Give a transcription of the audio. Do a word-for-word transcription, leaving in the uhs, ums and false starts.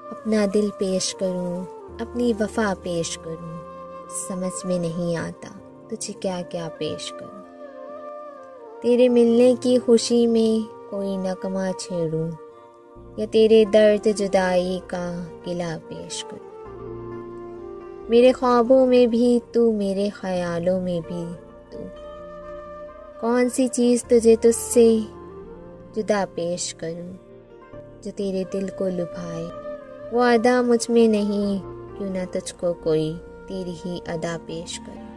अपना दिल पेश करूं, अपनी वफा पेश करूं, समझ में नहीं आता तुझे क्या क्या पेश करूं। तेरे मिलने की खुशी में कोई नगमा छेड़ूं या तेरे दर्द जुदाई का गिला पेश करूं। मेरे ख्वाबों में भी तू, मेरे ख्यालों में भी तू, कौन सी चीज़ तुझे तुझसे जुदा पेश करूं जो तेरे दिल को लुभाए। वो अदा मुझ में नहीं, क्यों ना तुझको कोई तेरी ही अदा पेश करूं।